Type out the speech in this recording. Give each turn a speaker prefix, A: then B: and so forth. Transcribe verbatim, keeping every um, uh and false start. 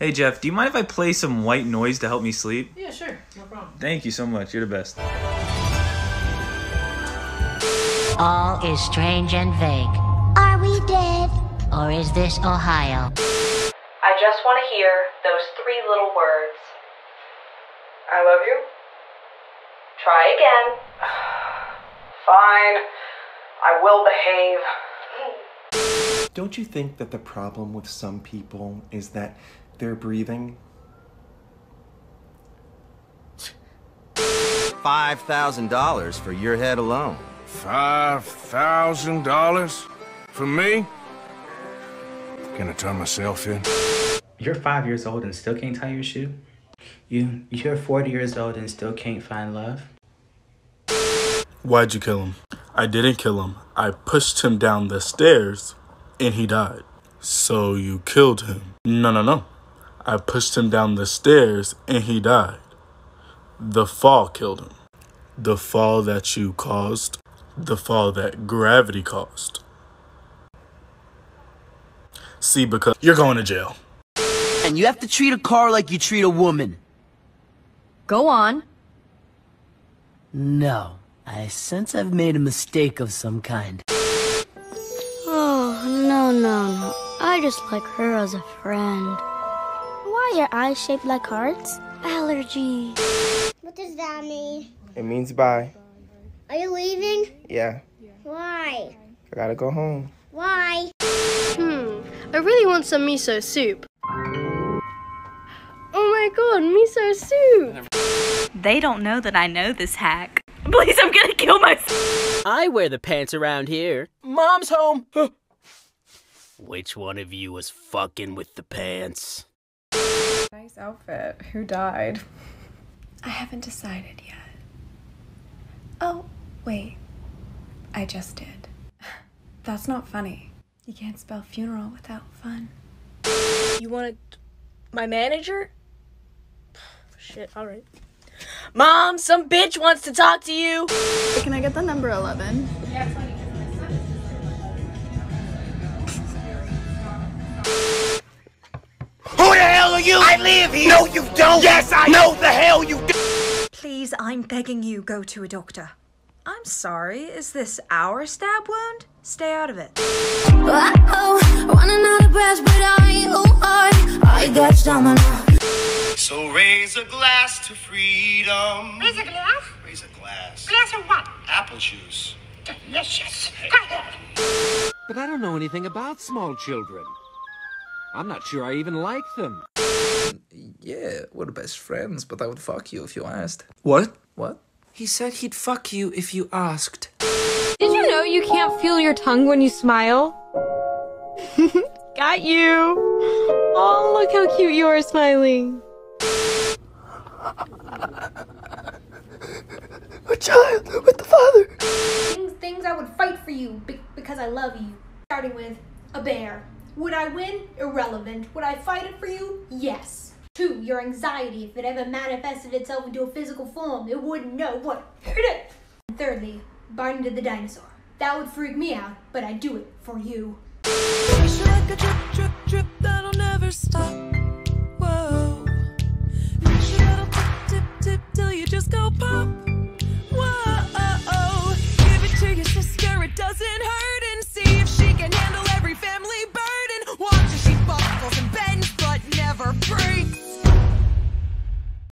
A: Hey Jeff, do you mind if I play some white noise to help me sleep?
B: Yeah, sure. No problem.
A: Thank you so much. You're the best.
C: All is strange and vague.
D: Are we dead?
C: Or is this Ohio?
E: I just want to hear those three little words. I love you. Try again. Fine. I will behave.
F: Don't you think that the problem with some people is that they're breathing?
G: Five thousand dollars for your head alone.
H: Five thousand dollars? For me? Can I turn myself in?
I: You're five years old and still can't tie your shoe? You, you're forty years old and still can't find love?
J: Why'd you kill him? I didn't kill him. I pushed him down the stairs and he died. So you killed him. No, no, no. I pushed him down the stairs and he died. The fall killed him. The fall that you caused. The fall that gravity caused. See, because you're going to jail.
K: And you have to treat a car like you treat a woman.
L: Go on.
K: No. I sense I've made a mistake of some kind.
D: Oh, no, no, no. I just like her as a friend. Why are your eyes shaped like hearts? Allergy. What does that mean?
M: It means bye.
D: Are you leaving?
M: Yeah.
D: Why?
M: I gotta go home.
D: Why?
N: Hmm. I really want some miso soup. Oh my god, miso soup!
O: They don't know that I know this hack. Please, I'm gonna kill myself.
K: I wear the pants around here. Mom's home. Which one of you was fucking with the pants?
P: Nice outfit. Who died? I haven't decided yet. Oh, wait. I just did. That's not funny. You can't spell funeral without fun.
N: You wanted my manager? Shit, alright. Mom, some bitch wants to talk to you.
P: Can I get the number eleven?
K: Who the hell are you? I live here. No, you don't. Yes, I know the hell you do.
O: Please, I'm begging you, go to a doctor. I'm sorry, is this our stab wound? Stay out of it.
D: Uh-oh, running out of breath, but I, oh, I, I got stamina.
Q: So raise a glass to freedom.
D: Raise a glass?
Q: Raise a glass.
D: Glass of what?
Q: Apple juice.
D: Delicious.
R: But I don't know anything about small children. I'm not sure I even like them.
S: Yeah, we're best friends, but I would fuck you if you asked.
J: What?
S: What? He said he'd fuck you if you asked.
L: Did you know you can't feel your tongue when you smile? Got you! Oh, look how cute you are smiling.
M: A child with the father.
B: Things, things I would fight for you be because I love you. Starting with a bear. Would I win? Irrelevant. Would I fight it for you? Yes. Two, your anxiety. If it ever manifested itself into a physical form, it wouldn't know what hit it. And thirdly, biting to the dinosaur. That would freak me out, but I'd do it for you.
T: Like a drip, drip, drip that'll never stop. Whoa. Little tip, tip, tip till you just go pop.